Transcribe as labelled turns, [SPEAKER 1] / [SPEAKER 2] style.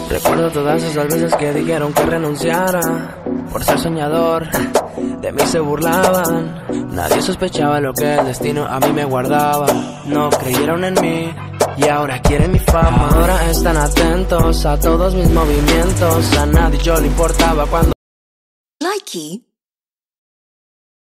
[SPEAKER 1] Recuerdo todas esas veces que dijeron que renunciara por ser soñador, de mí se burlaban. Nadie sospechaba lo que el destino a mí me guardaba. No creyeron en mí y ahora quieren mi fama. Ahora están atentos a todos mis movimientos. A nadie yo le importaba cuando
[SPEAKER 2] Likey